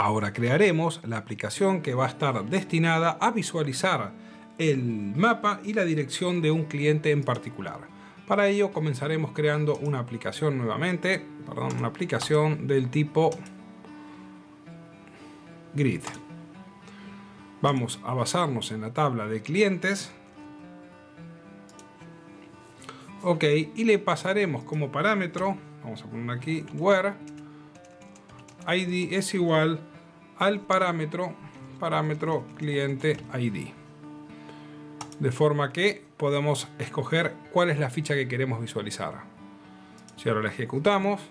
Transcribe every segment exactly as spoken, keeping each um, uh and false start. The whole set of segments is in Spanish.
Ahora crearemos la aplicación que va a estar destinada a visualizar el mapa y la dirección de un cliente en particular. Para ello comenzaremos creando una aplicación nuevamente, perdón, una aplicación del tipo Grid. Vamos a basarnos en la tabla de clientes. Ok, y le pasaremos como parámetro, vamos a poner aquí, where I D es igual al parámetro, parámetro cliente I D. De forma que podemos escoger cuál es la ficha que queremos visualizar. Si ahora la ejecutamos,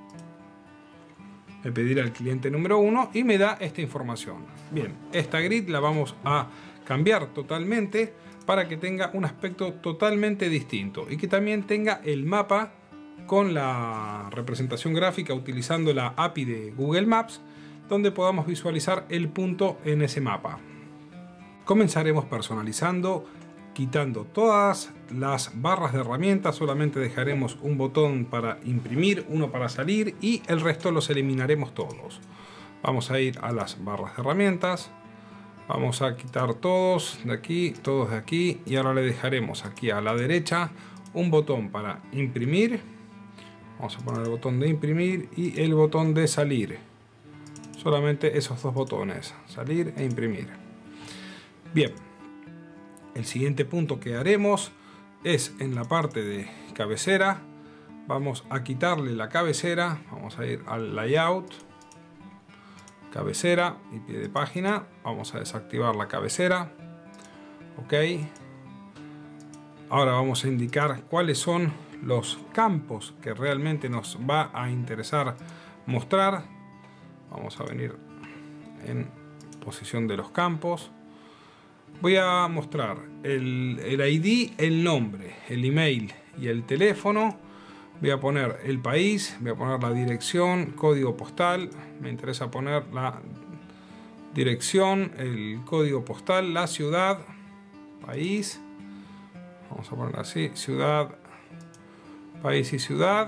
me pedirá el cliente número uno y me da esta información. Bien, esta grid la vamos a cambiar totalmente para que tenga un aspecto totalmente distinto y que también tenga el mapa con la representación gráfica utilizando la A P I de Google Maps, donde podamos visualizar el punto en ese mapa. Comenzaremos personalizando, quitando todas las barras de herramientas, solamente dejaremos un botón para imprimir, uno para salir y el resto los eliminaremos todos. Vamos a ir a las barras de herramientas, vamos a quitar todos de aquí, todos de aquí y ahora le dejaremos aquí a la derecha un botón para imprimir. Vamos a poner el botón de imprimir y el botón de salir. Solamente esos dos botones, salir e imprimir. Bien, el siguiente punto que haremos es en la parte de cabecera. Vamos a quitarle la cabecera, vamos a ir al layout, cabecera y pie de página. Vamos a desactivar la cabecera. Ok. Ahora vamos a indicar cuáles son los campos que realmente nos va a interesar mostrar. Vamos a venir en posición de los campos. Voy a mostrar el, el I D, el nombre, el email y el teléfono. Voy a poner el país, voy a poner la dirección, código postal. Me interesa poner la dirección, el código postal, la ciudad, país. Vamos a poner así, ciudad, país y ciudad.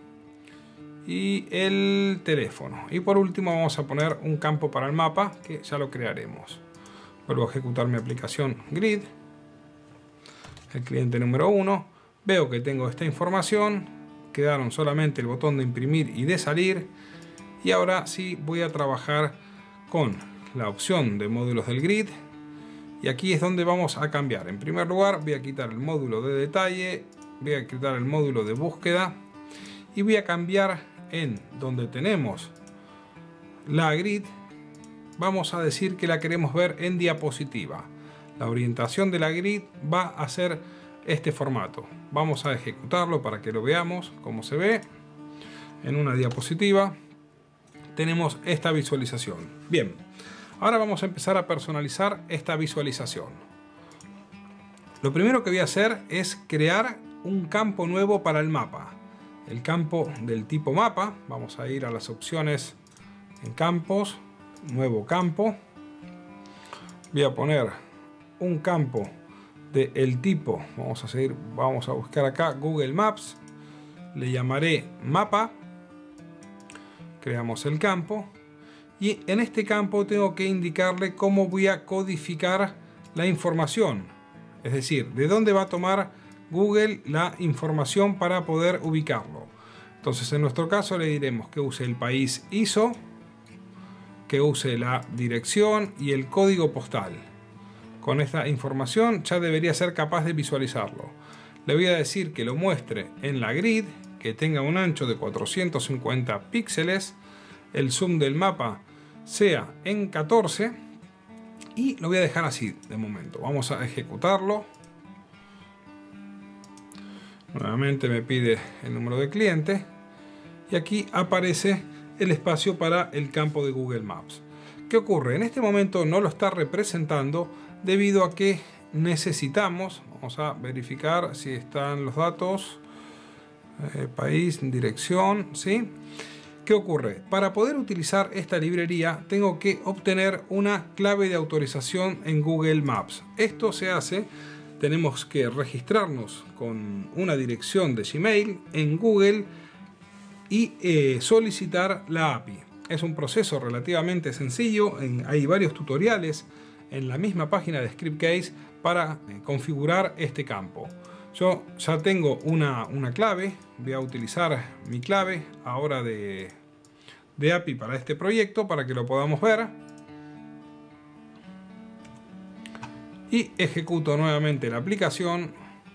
Y el teléfono. Y por último vamos a poner un campo para el mapa que ya lo crearemos. Vuelvo a ejecutar mi aplicación Grid. El cliente número uno. Veo que tengo esta información. Quedaron solamente el botón de imprimir y de salir. Y ahora sí voy a trabajar con la opción de módulos del Grid. Y aquí es donde vamos a cambiar. En primer lugar voy a quitar el módulo de detalle. Voy a quitar el módulo de búsqueda. Y voy a cambiar en donde tenemos la grid. Vamos a decir que la queremos ver en diapositiva. La orientación de la grid va a ser este formato. Vamos a ejecutarlo para que lo veamos cómo se ve. En una diapositiva tenemos esta visualización. Bien, ahora vamos a empezar a personalizar esta visualización. Lo primero que voy a hacer es crear un campo nuevo para el mapa. El campo del tipo mapa. Vamos a ir a las opciones en campos, nuevo campo. Voy a poner un campo del tipo, vamos a seguir, vamos a buscar acá Google Maps, le llamaré mapa. Creamos el campo y en este campo tengo que indicarle cómo voy a codificar la información, es decir, de dónde va a tomar Google la información para poder ubicarlo. Entonces en nuestro caso le diremos que use el país I S O, que use la dirección y el código postal. Con esta información ya debería ser capaz de visualizarlo. Le voy a decir que lo muestre en la grid, que tenga un ancho de cuatrocientos cincuenta píxeles, el zoom del mapa sea en catorce y lo voy a dejar así de momento. Vamos a ejecutarlo. Nuevamente me pide el número de cliente y aquí aparece el espacio para el campo de Google Maps. ¿Qué ocurre? En este momento no lo está representando debido a que necesitamos, vamos a verificar si están los datos, eh, país, dirección, ¿sí? ¿Qué ocurre? Para poder utilizar esta librería tengo que obtener una clave de autorización en Google Maps. Esto se hace, tenemos que registrarnos con una dirección de Gmail en Google y eh, solicitar la A P I. es un proceso relativamente sencillo. En, hay varios tutoriales en la misma página de Scriptcase para eh, configurar este campo. Yo ya tengo una, una clave, voy a utilizar mi clave ahora de, de A P I para este proyecto para que lo podamos ver. Y ejecuto nuevamente la aplicación.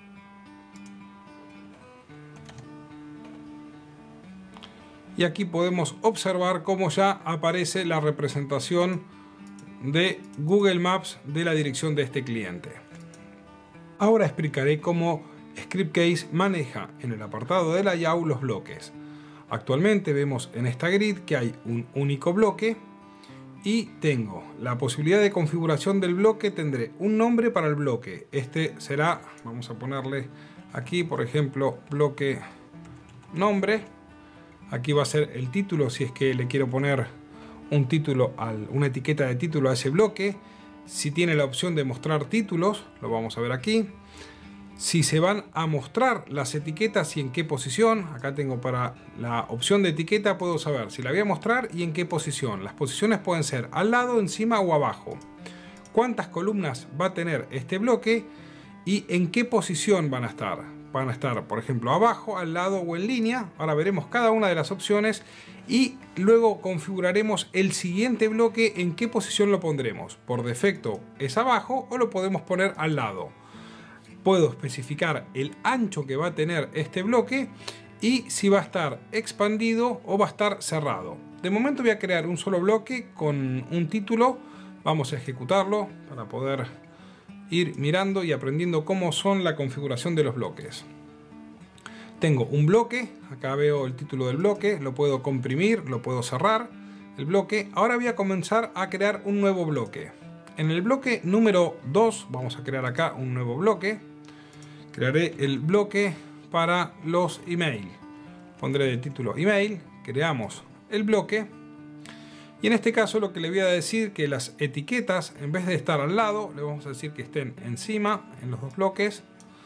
Y aquí podemos observar cómo ya aparece la representación de Google Maps de la dirección de este cliente. Ahora explicaré cómo Scriptcase maneja en el apartado de layout los bloques. Actualmente vemos en esta grid que hay un único bloque y tengo la posibilidad de configuración del bloque. Tendré un nombre para el bloque. Este será, vamos a ponerle aquí por ejemplo bloque nombre. Aquí va a ser el título si es que le quiero poner un título, al, una etiqueta de título a ese bloque. Si tiene la opción de mostrar títulos, lo vamos a ver aquí. Si se van a mostrar las etiquetas y en qué posición. Acá tengo para la opción de etiqueta, puedo saber si la voy a mostrar y en qué posición. Las posiciones pueden ser al lado, encima o abajo. Cuántas columnas va a tener este bloque y en qué posición van a estar. Van a estar, por ejemplo, abajo, al lado o en línea. Ahora veremos cada una de las opciones y luego configuraremos el siguiente bloque, en qué posición lo pondremos. Por defecto es abajo o lo podemos poner al lado. Puedo especificar el ancho que va a tener este bloque y si va a estar expandido o va a estar cerrado. De momento voy a crear un solo bloque con un título. Vamos a ejecutarlo para poder ir mirando y aprendiendo cómo son la configuración de los bloques. Tengo un bloque, acá veo el título del bloque, lo puedo comprimir, lo puedo cerrar el bloque. Ahora voy a comenzar a crear un nuevo bloque. En el bloque número dos vamos a crear acá un nuevo bloque. Crearé el bloque para los email. Pondré de título email, creamos el bloque. Y en este caso lo que le voy a decir que las etiquetas, en vez de estar al lado, le vamos a decir que estén encima en los dos bloques.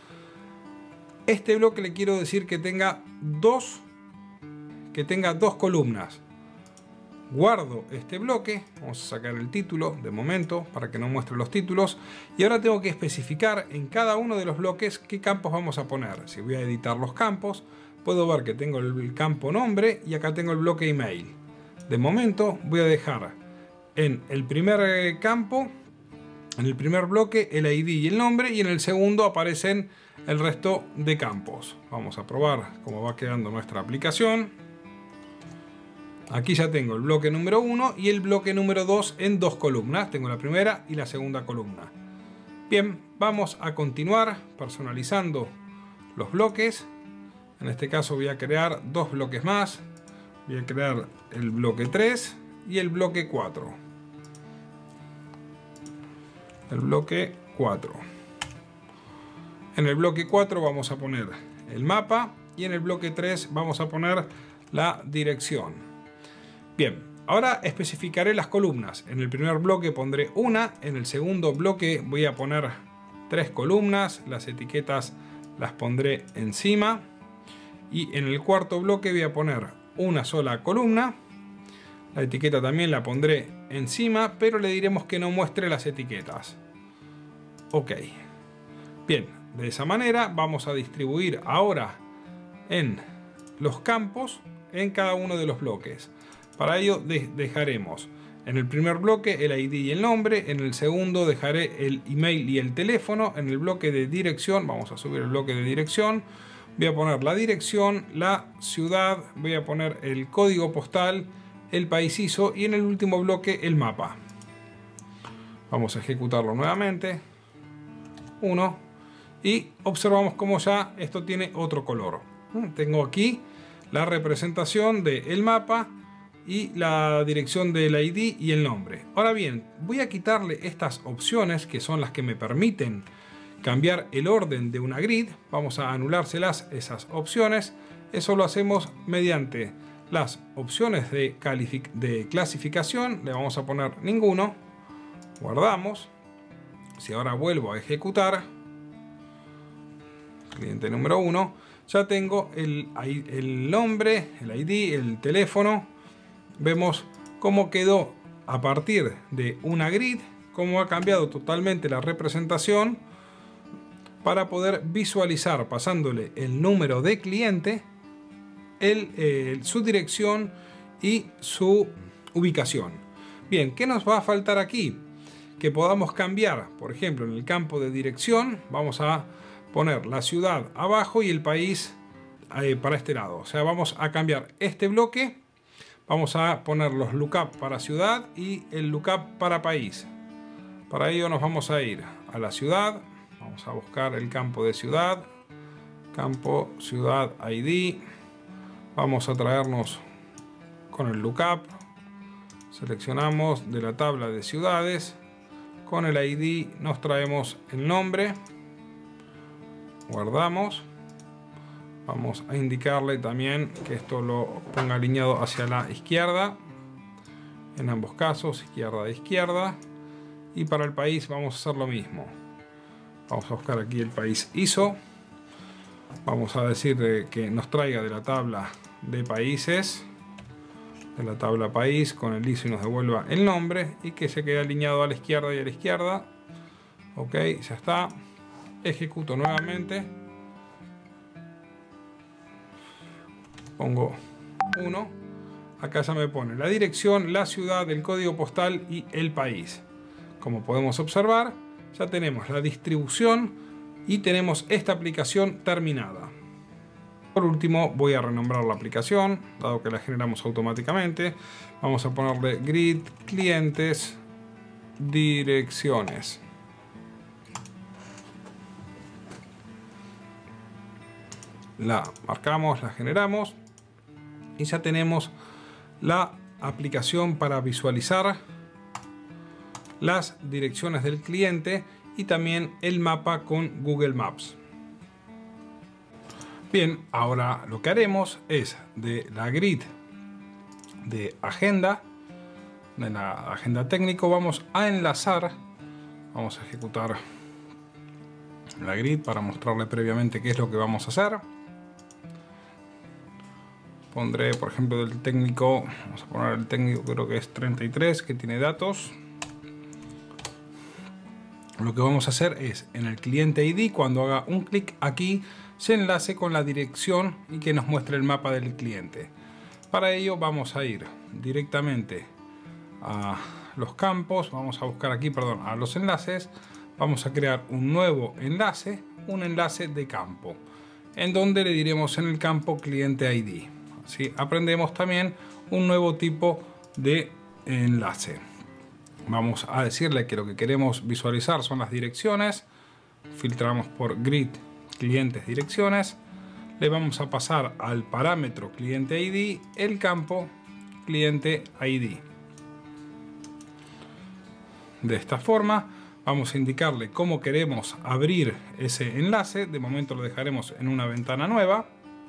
Este bloque le quiero decir que tenga dos, que tenga dos columnas. Guardo este bloque, vamos a sacar el título de momento para que no muestre los títulos. Y ahora tengo que especificar en cada uno de los bloques qué campos vamos a poner. Si voy a editar los campos, puedo ver que tengo el campo nombre y acá tengo el bloque email. De momento voy a dejar en el primer campo, en el primer bloque, el I D y el nombre, y en el segundo aparecen el resto de campos. Vamos a probar cómo va quedando nuestra aplicación. Aquí ya tengo el bloque número uno y el bloque número dos en dos columnas. Tengo la primera y la segunda columna. Bien, vamos a continuar personalizando los bloques. En este caso voy a crear dos bloques más. Voy a crear el bloque tres y el bloque cuatro. El bloque cuatro. En el bloque cuatro vamos a poner el mapa y en el bloque tres vamos a poner la dirección. Bien, ahora especificaré las columnas. En el primer bloque pondré una, en el segundo bloque voy a poner tres columnas, las etiquetas las pondré encima y en el cuarto bloque voy a poner una sola columna. La etiqueta también la pondré encima, pero le diremos que no muestre las etiquetas. Ok. Bien, de esa manera vamos a distribuir ahora en los campos en cada uno de los bloques. Para ello de dejaremos en el primer bloque el I D y el nombre, en el segundo dejaré el email y el teléfono, en el bloque de dirección vamos a subir el bloque de dirección. Voy a poner la dirección, la ciudad, voy a poner el código postal, el país I S O y en el último bloque el mapa. Vamos a ejecutarlo nuevamente. uno. Y observamos cómo ya esto tiene otro color. Tengo aquí la representación del mapa y la dirección del I D y el nombre. Ahora bien, voy a quitarle estas opciones que son las que me permiten cambiar el orden de una grid. Vamos a anulárselas esas opciones. Eso lo hacemos mediante las opciones de, de clasificación. Le vamos a poner ninguno. Guardamos. Si ahora vuelvo a ejecutar, cliente número uno, ya tengo el, el nombre, el I D, el teléfono. Vemos cómo quedó a partir de una grid, cómo ha cambiado totalmente la representación para poder visualizar, pasándole el número de cliente, el, eh, su dirección y su ubicación. Bien, ¿qué nos va a faltar aquí? Que podamos cambiar, por ejemplo, en el campo de dirección, vamos a poner la ciudad abajo y el país eh, para este lado. O sea, vamos a cambiar este bloque, vamos a poner los lookup para ciudad y el lookup para país. Para ello nos vamos a ir a la ciudad, vamos a buscar el campo de ciudad, campo ciudad I D, vamos a traernos con el lookup, seleccionamos de la tabla de ciudades, con el I D nos traemos el nombre, guardamos, vamos a indicarle también que esto lo ponga alineado hacia la izquierda, en ambos casos, izquierda e izquierda, y para el país vamos a hacer lo mismo. Vamos a buscar aquí el país I S O, vamos a decir que nos traiga de la tabla de países, de la tabla país con el I S O y nos devuelva el nombre y que se quede alineado a la izquierda y a la izquierda. Ok, ya está. Ejecuto nuevamente, pongo uno, acá ya me pone la dirección, la ciudad, el código postal y el país. Como podemos observar, ya tenemos la distribución y tenemos esta aplicación terminada. Por último, voy a renombrar la aplicación, dado que la generamos automáticamente. Vamos a ponerle grid clientes direcciones. La marcamos, la generamos y ya tenemos la aplicación para visualizar las direcciones del cliente y también el mapa con Google Maps. Bien, ahora lo que haremos es de la grid de agenda, de la agenda técnico, vamos a enlazar, vamos a ejecutar la grid para mostrarle previamente qué es lo que vamos a hacer. Pondré, por ejemplo, del técnico, vamos a poner el técnico, creo que es treinta y tres, que tiene datos. Lo que vamos a hacer es, en el cliente I D, cuando haga un clic aquí, se enlace con la dirección y que nos muestre el mapa del cliente. Para ello vamos a ir directamente a los campos, vamos a buscar aquí, perdón, a los enlaces, vamos a crear un nuevo enlace, un enlace de campo, en donde le diremos en el campo cliente I D. Así aprendemos también un nuevo tipo de enlace. Vamos a decirle que lo que queremos visualizar son las direcciones. Filtramos por grid clientes direcciones. Le vamos a pasar al parámetro cliente I D el campo cliente I D. De esta forma vamos a indicarle cómo queremos abrir ese enlace. De momento lo dejaremos en una ventana nueva.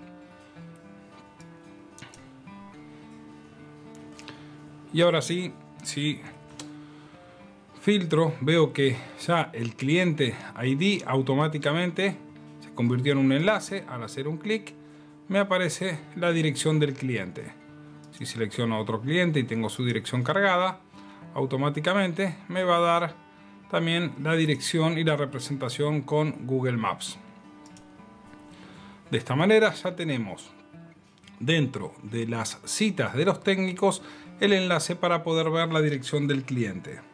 Y ahora sí, si filtro, veo que ya el cliente I D automáticamente se convirtió en un enlace. Al hacer un clic me aparece la dirección del cliente. Si selecciono otro cliente y tengo su dirección cargada, automáticamente me va a dar también la dirección y la representación con Google Maps. De esta manera ya tenemos dentro de las citas de los técnicos el enlace para poder ver la dirección del cliente.